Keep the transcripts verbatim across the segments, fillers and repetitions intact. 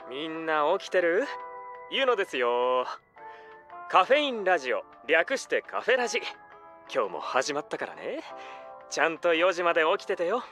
みんな起きてる？ゆのですよ。カフェインラジオ、略してカフェラジ。今日も始まったからね。ちゃんとよじまで起きててよ。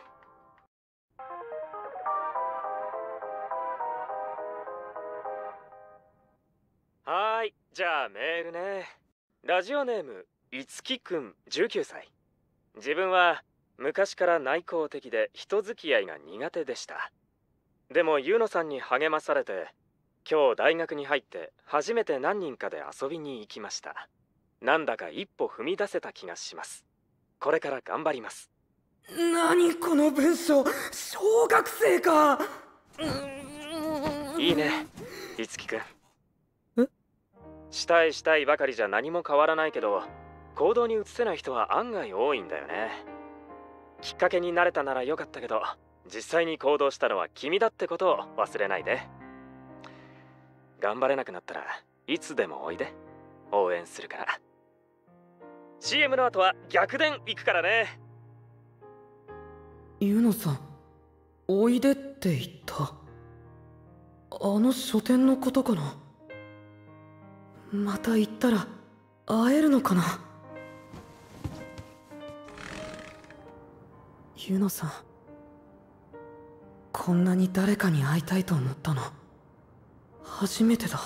はーい、じゃあメールね。ラジオネームいつきくんじゅうきゅうさい。自分は昔から内向的で人付き合いが苦手でした。でもユーノさんに励まされて、今日大学に入って初めて何人かで遊びに行きました。なんだか一歩踏み出せた気がします。これから頑張ります。 何この文章、小学生か。 いいね、いつきくん。 え？ したいしたいばかりじゃ何も変わらないけど、行動に移せない人は案外多いんだよね。きっかけになれたならよかったけど、実際に行動したのは君だってことを忘れないで。頑張れなくなったらいつでもおいで。応援するから。 シーエム の後は逆転行くからね。 ユノさん、おいでって言った。あの書店のことかな。また行ったら会えるのかな。ユノさん、こんなに誰かに会いたいと思ったの初めてだ。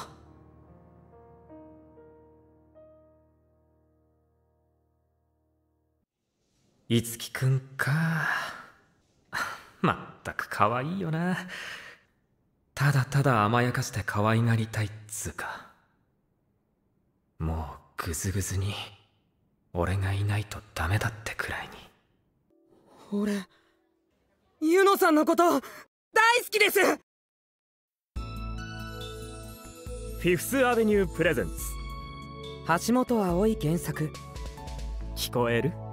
いつきくんか。まったく可愛いよな。ただただ甘やかして可愛がりたいっつうか。もうグズグズに俺がいないとダメだってくらいに。 俺、ユノさんのこと大好きです。 フィフスアベニュープレゼンツ、 橋本葵原作。 聞こえる？